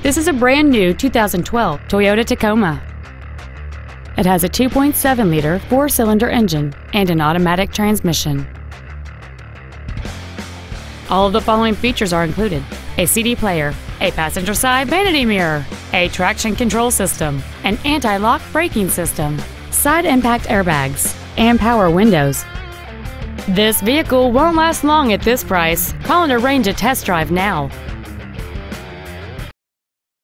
This is a brand new 2012 Toyota Tacoma. It has a 2.7-liter four-cylinder engine and an automatic transmission. All of the following features are included: a CD player, a passenger side vanity mirror, a traction control system, an anti-lock braking system, side impact airbags, and power windows. This vehicle won't last long at this price. Call and arrange a test drive now.